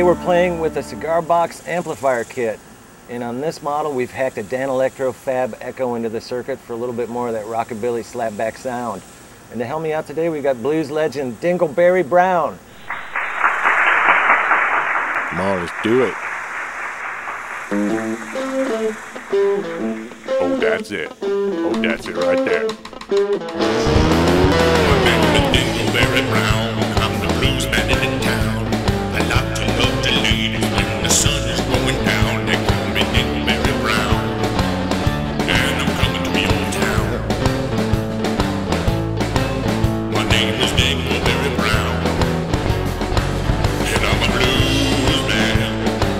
we're playing with a Cigar box amplifier kit, and on this model we've hacked a Dan Electro Fab Echo into the circuit for a little bit more of that rockabilly slapback sound. And to help me out today we've got blues legend Dingleberry Brown. Come on, let's do it. Oh, that's it. Oh, that's it right there. My name is Dingleberry Brown. I'm the blues man in the town. I like to love the ladies when the sun is going down. They call me Dingleberry Brown, and I'm coming to your town. My name is Dingleberry Brown, and I'm a blues man.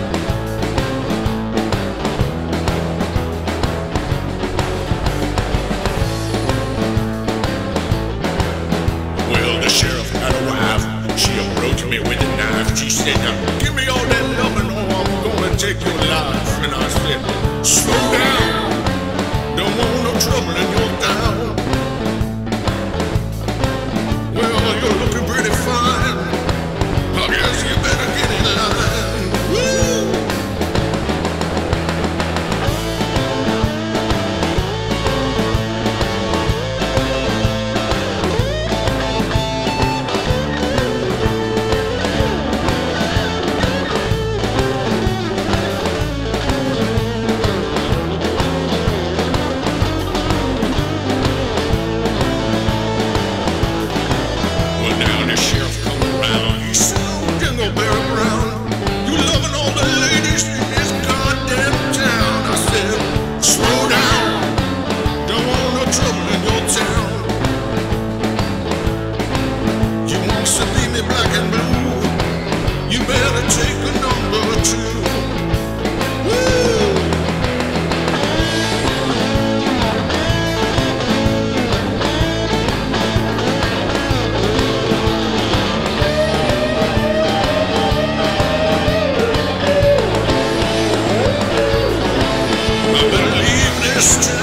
Well, the sheriff had a wife. She approached me with a knife. She said, give me all that loving or I'm gonna take your life. And I said, slow down. Don't want no trouble in your town. Well, you're looking pretty fine. I guess you better get in line. Woo! This